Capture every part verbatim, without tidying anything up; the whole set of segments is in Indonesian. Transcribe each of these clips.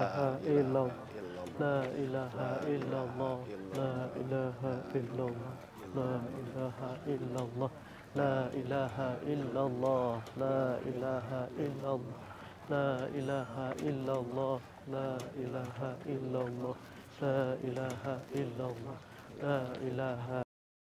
ilaha illallah, la ilaha illallah, la ilaha illallah, la ilaha illallah, la ilaha illallah, la ilaha illallah, la ilaha illallah, la ilaha illallah, la ilaha illallah, la ilaha.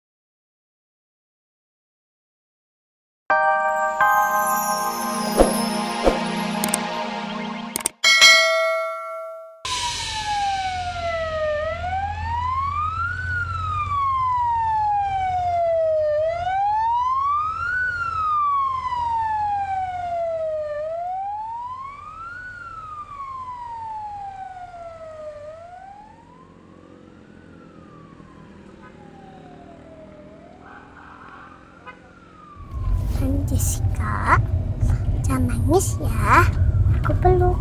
Jessica, jangan nangis ya. Aku peluk.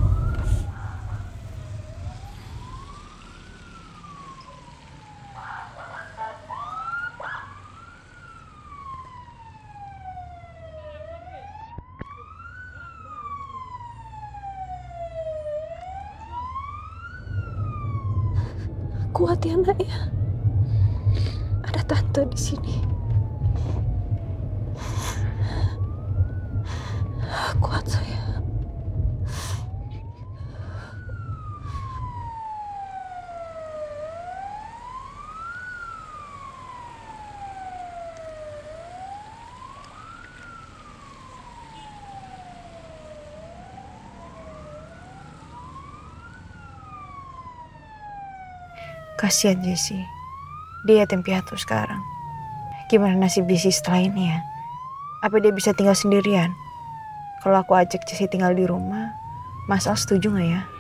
Kuat ya nak ya. Ada tante di sini. Kuat saya. Kasihan Jessie. Dia yatim piatu sekarang. Gimana nasib Jessie setelah ini ya? Apa dia bisa tinggal sendirian? Kalau aku ajak Jessie tinggal di rumah, Mas Al setuju nggak ya?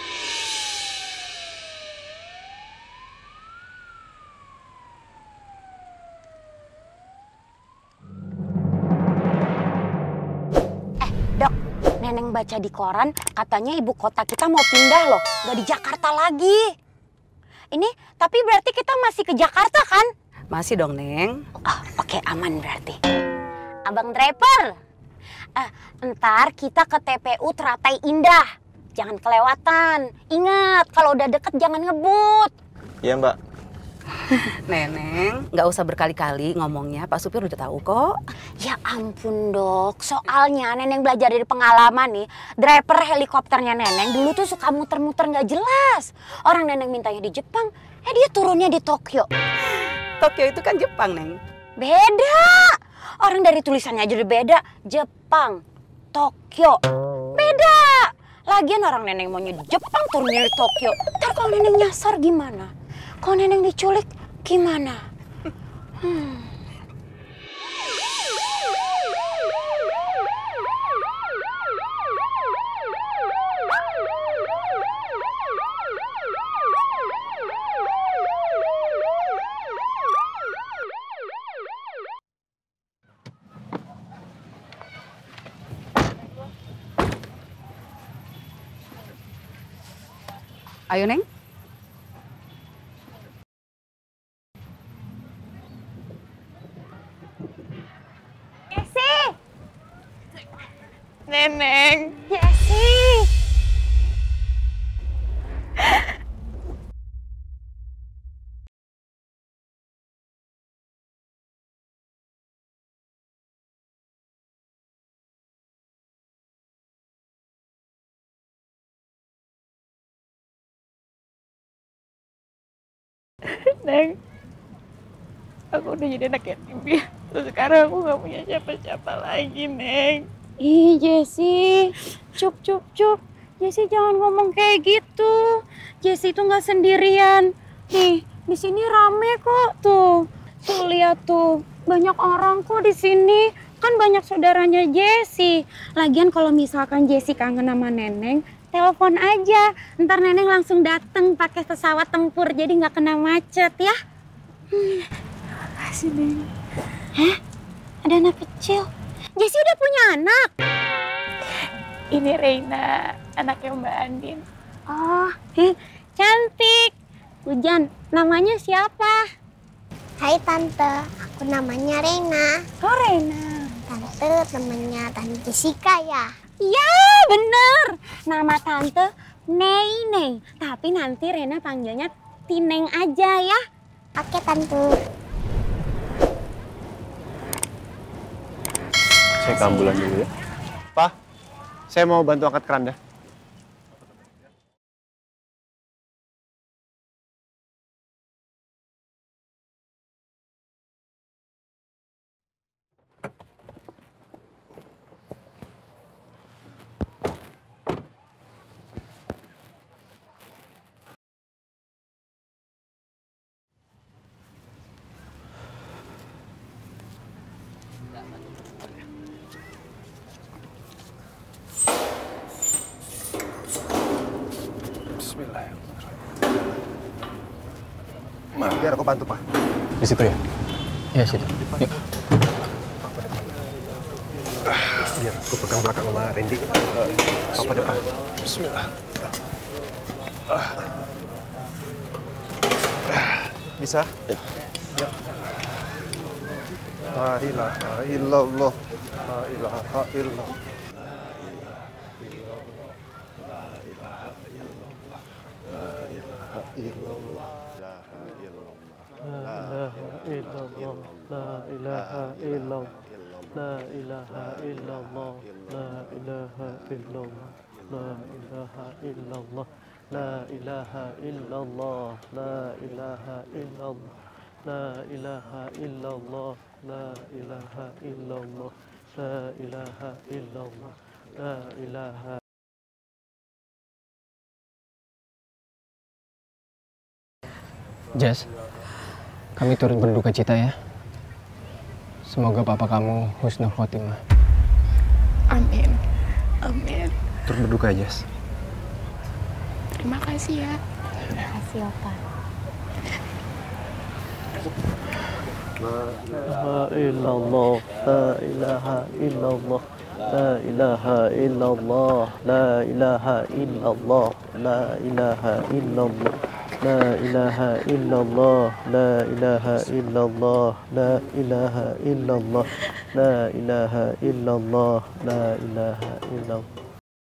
Eh, Dok, Neneng baca di koran katanya ibu kota kita mau pindah loh, nggak di Jakarta lagi. Ini, tapi berarti kita masih ke Jakarta kan? Masih dong, Neng. Oh, oke, aman berarti. Abang driver. Eh, ntar kita ke T P U Teratai Indah. Jangan kelewatan. Ingat, kalau udah deket jangan ngebut. Iya, Mbak. Neneng, nggak usah berkali-kali ngomongnya. Pak supir udah tahu kok. Ya ampun, Dok. Soalnya Neneng belajar dari pengalaman nih. Driver helikopternya Neneng dulu tuh suka muter-muter nggak jelas. Orang Neneng mintanya di Jepang, eh dia turunnya di Tokyo. Tokyo itu kan Jepang, Neng. Beda. Orang dari tulisannya aja udah beda. Jepang, Tokyo, beda. Lagian orang Neneng maunya di Jepang, turunnya di Tokyo. Ntar kalau Neneng nyasar gimana? Kalau Neneng diculik gimana? Hmm. Ayo, Neng. Jessie! Neneng. Jessie! Neng, aku udah jadi anak yatim piatu. Sekarang aku gak punya siapa-siapa lagi, Neng. Ih, Jessie, cup cup cup. Jessie jangan ngomong kayak gitu. Jessie itu nggak sendirian. Nih, di sini rame kok tuh. Tuh lihat tuh, banyak orang kok di sini. Kan banyak saudaranya Jessie. Lagian kalau misalkan Jessie kangen sama Neneng, telepon aja. Ntar Neneng langsung dateng pakai pesawat tempur, jadi nggak kena macet ya. Hmm. Makasih, Neng. Hah? Ada anak kecil? Jessie udah punya anak? Ini Reina, anaknya Mbak Andin. Oh, eh, cantik. Hujan, namanya siapa? Hai Tante, aku namanya Reina. Oh, Reina. Tante temennya Tante Jessica ya? Iya, bener. Nama Tante Nei Nei. Tapi nanti Rena panggilnya Tineng aja ya. Oke Tante. Saya ke ambulan dulu ya. Pak, saya mau bantu angkat keranda. Biar aku bantu, Pak. Di situ ya? Iya, situ. Yuk. Biar aku pegang belakang sama Randy. Papa depan. Bismillah. Bisa? Ya. Ya. La ilaha illallah. La ilaha illallah. La ilaha illallah, la ilaha illallah, la ilaha illallah, la ilaha illallah, la ilaha illallah, la ilaha illallah, la ilaha illallah, la ilaha illallah, la ilaha illallah, la ilaha. Jess, kami turut berduka cita ya. Semoga papa kamu husnul khotimah. Amin. Amin. Turut berduka, Jess. Terima kasih ya. Terima kasih Opa. La ilaha illallah, la ilaha illallah, la ilaha illallah, la ilaha illallah, la ilaha illallah. La ilaha illallah, la ilaha illallah, la ilaha illallah, la ilaha illallah, la ilaha illallah.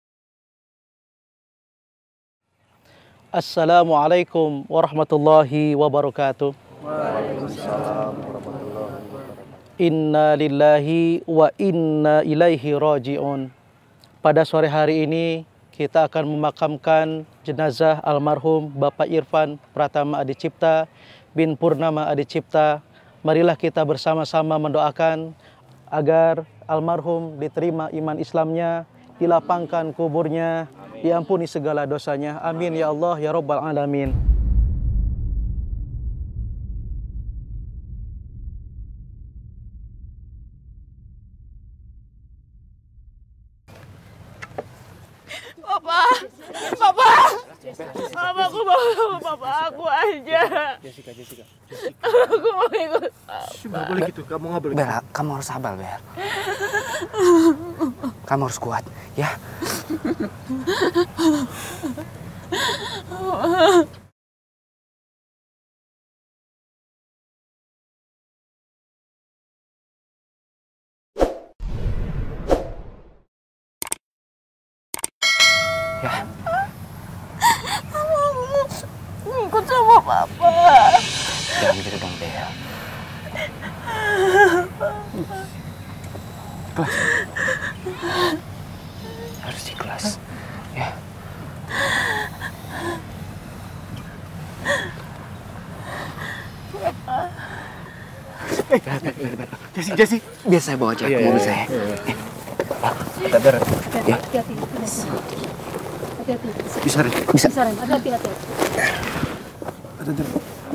Assalamualaikum warahmatullahi wabarakatuh. Waalaikumsalam warahmatullahi wabarakatuh. Inna lillahi wa inna ilaihi raji'un. Pada sore hari ini kita akan memakamkan jenazah almarhum Bapak Irfan Pratama Adicipta bin Purnama Adicipta. Marilah kita bersama-sama mendoakan agar almarhum diterima iman Islamnya, dilapangkan kuburnya, diampuni segala dosanya. Amin ya Allah ya Rabbal Alamin. Papa, Papa, Papa, aku mau sama Papa aku aja. Jessica, Jessica, Aku mau ikut. Nggak boleh gitu, kamu nggak boleh. Bella, kamu harus sabar, Bel. Kamu harus kuat, ya. Ya. Aku ikut sama Papa. Jangan gitu dong, Bel. Ikhlas. Harus ikhlas, ya. Eh, Jesse, Jesse. Biar saya bawa aja ke mobil saya. Sadar. Ya. Hati-hati. Hati-hati. Bisa, Ren. Bisa. Bisa Ren, hati-hati. hati-hati. Ada, ada.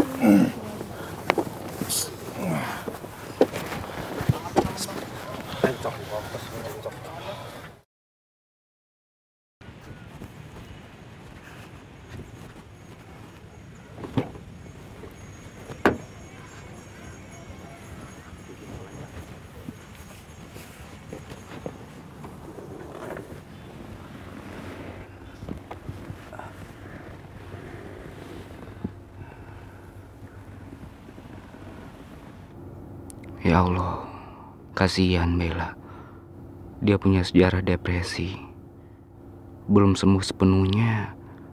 Ya Allah, kasihan Bella. Dia punya sejarah depresi. Belum sembuh sepenuhnya,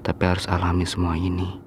tapi harus alami semua ini.